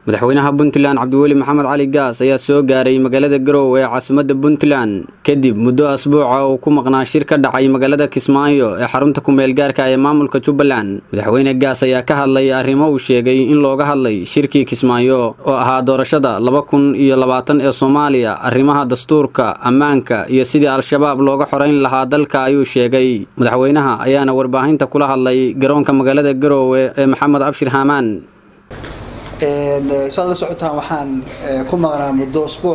madaxweynaha Puntland Cabdiweli Maxamed Cali Gaas ayaa soo gaaray magaalada Garowe ee caasimadda Puntland kadib muddo asbuuc ah oo ku maqnaa shir ka dhacay magaalada Kismaayo ee xarunta ku meel gaarka ah ee maamulka Jubbaland. Madaxweyne Gaas ayaa ka hadlay arrimo uu sheegay in looga hadlay shirkii Kismaayo oo ahaa doorashada 2020 ee Soomaaliya, arrimaha dastuurka, ammaanka iyo sidii Al-Shabaab looga xoreyn lahaa dalka ayuu sheegay. Madaxweynaha ayaana warbaahinta kula hadlay garoonka magaalada Garowe ee Maxamed Abshir Hamaan. سادة سعودها وحان كم أنا مدة أسبوع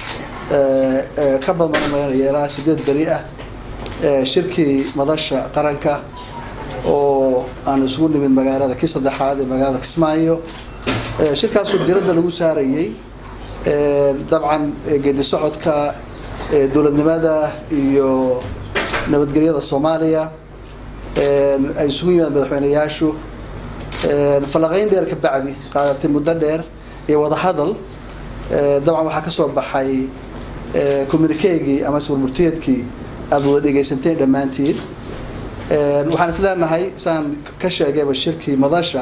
كبر من يرى سدد بريئة شركة مدرسة قرنكة وأنا سكون من مجال كيس الدحاد مجال كسمايو شركة سود درد اللي سارية طبعا قد سعود كدولة نماذا يو نبت جريدة الصومالية أي سكون من بحوانياشو فلقين دير كبعدي قادت مدة دير يوضح هذا طبعا waxaa ka soo baxay communique ama soo murtiyadkii aad dhageysanteen dhamaantiin waxaan isleenahay saan ka sheegay shirkii madasha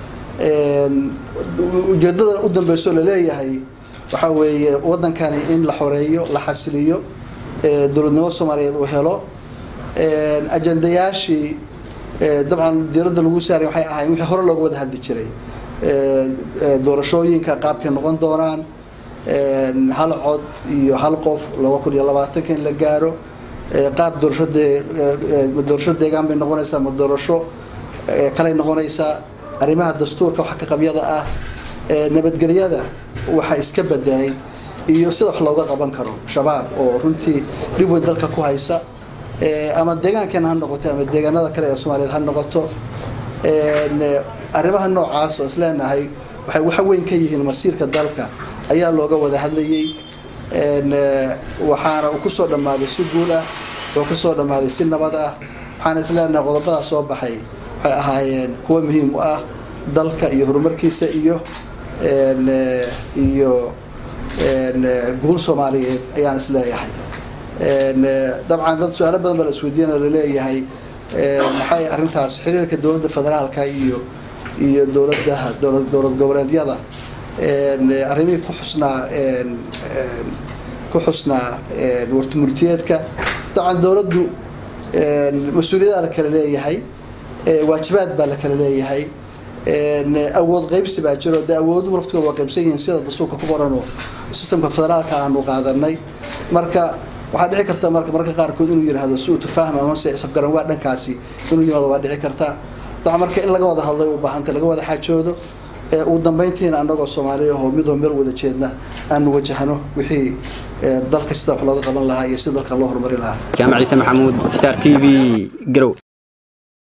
ujeedada u dambayso la leeyahay waxa weeye wadankani in la xoreeyo la xasiliyo dowladnimo Soomaaliyeed oo helo ajandayaashii طبعا ديرده lagu saaray waxay ahayd wixii hore looga wada hadli jiray doorashooyinka qaabka noqon doonaan hal cod iyo hal qof 2020 in la gaaro qaab doorasho deegaan bay noqonaysaa ma doorasho kale noqonaysaa arrimaha dastuurka waxa ka qabyada ah nabadgelyada waxa iska bedelay iyo sida wax looga qaban karo shabaab oo runtii dib weyn dalka ku haysa ama deegaankan ha noqoto ama deegaanada kale ee Soomaaliyeed ha noqoto arrimaha noocaas oo isleenahay waxay wax weyn ka yihiin masiirka dalka ayaa looga wada hadlayay waxaana uu ku soo dhamaaday si guul ah oo ku soo dhamaaday si nabad ah waxaana isleenahay qodobada soo baxay waxay ahaayeen kuwa muhiim u ah dalka iyo horumarkiisa iyo guul Soomaaliyeed ayaan isleeyahay طبعا dad su'aalo badan baa la isweydiinaa la leeyahay maxay arintaas xiriirka dawladda federaalka iyo dowlad goboleedyada arrimihii ku xusnaa wartumurtiyeedka طبعا dawladdu mas'uuliyad la kala leeyahay waajibaad baa la kala leeyahay awood qaybsi baa jiro awooduhu laftiga waa qaybsan yihiin sida dastuurka ku qoran oo systemka federaalka aanu qaadanay marka waxaa dhici karta marka qaarkood inuu yiraahdo soo tufaham ama si isaf garan waa dhankaasi inuu yimaado waa dhici karta taa marka in laga wada hadlo u baahanta laga wada xaajoodo u dambeyntiina anagoo Soomaaliya oo mid wada jeedna aan wajahno wixii dalka sida wax looga qaban lahaa iyo sida dalka loo horumarin lahaa. Jaamac Ciise Maxamuud, Star TV, Garowe.